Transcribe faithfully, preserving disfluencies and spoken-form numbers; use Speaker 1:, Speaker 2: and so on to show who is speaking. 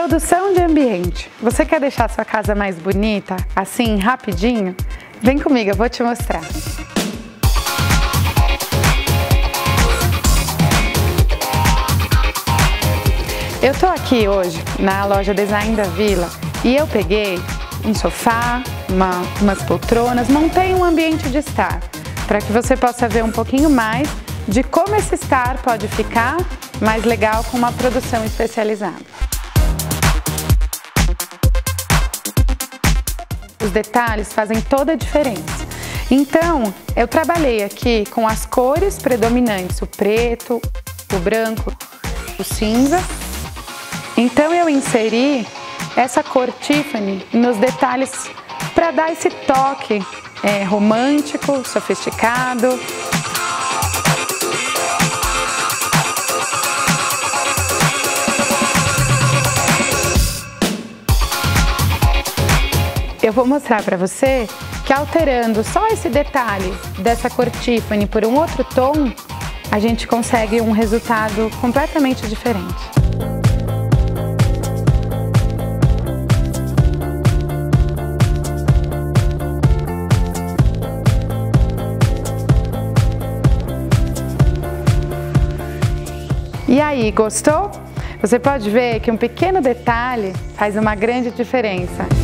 Speaker 1: Produção de ambiente. Você quer deixar sua casa mais bonita, assim, rapidinho? Vem comigo, eu vou te mostrar. Eu tô aqui hoje na loja Design da Vila e eu peguei um sofá, uma, umas poltronas, montei um ambiente de estar para que você possa ver um pouquinho mais de como esse estar pode ficar mais legal com uma produção especializada. Os detalhes fazem toda a diferença. Então, eu trabalhei aqui com as cores predominantes, o preto, o branco, o cinza. Então eu inseri essa cor Tiffany nos detalhes para dar esse toque é, romântico, sofisticado. Eu vou mostrar para você que alterando só esse detalhe dessa cor Tiffany por um outro tom, a gente consegue um resultado completamente diferente. E aí, gostou? Você pode ver que um pequeno detalhe faz uma grande diferença.